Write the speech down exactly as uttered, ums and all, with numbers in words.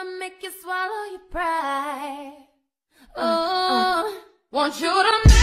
wanna make you swallow your pride. Oh, want you to